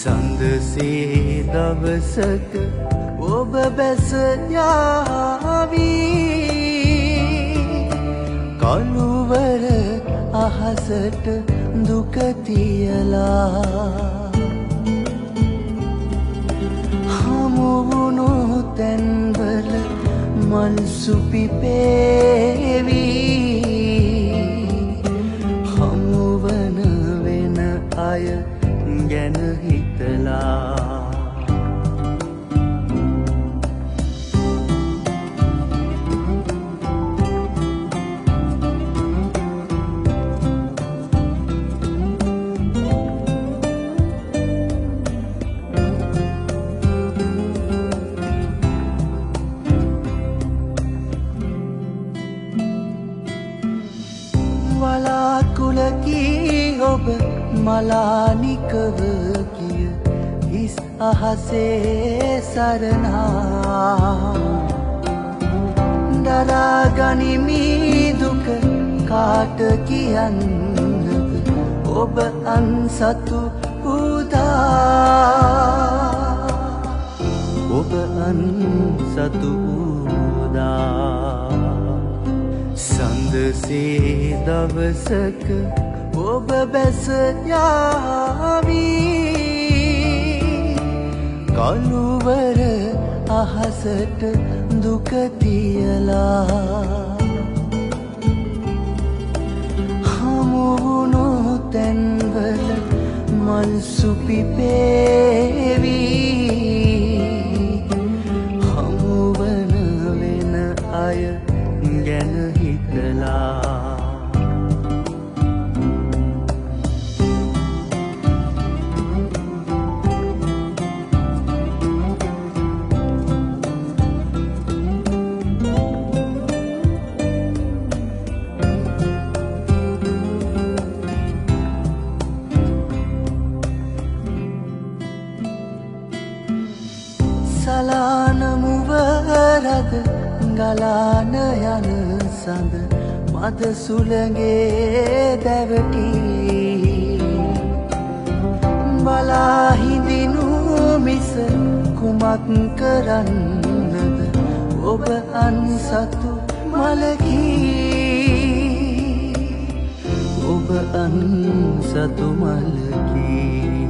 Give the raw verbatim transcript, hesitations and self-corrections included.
සඳසේ දවසක ඔබ බැස යාවී කළුවර අහසට දුක තියලා හමු වුණු තැන්වල මල් සුපිපේවී හමුවන වෙන අය ගැන හිතලා වලාකුළකී ඔබ මලානිකව කිය හිස් අහසේ සරණා දරා ගනිමි දුක කාට කියන්නද ඔබ අන්සතු උදා ඔබ අන්සතු උදා සඳසේ දවසක ඔබ බැස යාවී කළුවර අහසට දුක තියලා හමු වුණු තැන්වල මල් සුපිපේවී හමුවන වෙන අය ගැන හිතලා සලාන මුවරද ගලාන යන සඳ මද සුළඟේ දැවටි බලා හිඳිනු මිස කුමක් කරන්නද ඔබ අන්සතු මලකී ඔබ අන්සතු මලකී